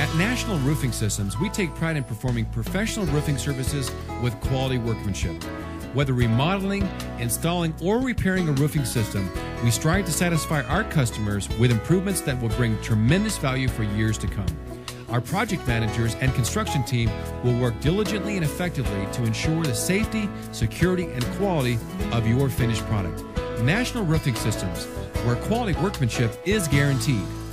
At National Roofing Systems, we take pride in performing professional roofing services with quality workmanship. Whether remodeling, installing, or repairing a roofing system, we strive to satisfy our customers with improvements that will bring tremendous value for years to come. Our project managers and construction team will work diligently and effectively to ensure the safety, security, and quality of your finished product. National Roofing Systems, where quality workmanship is guaranteed.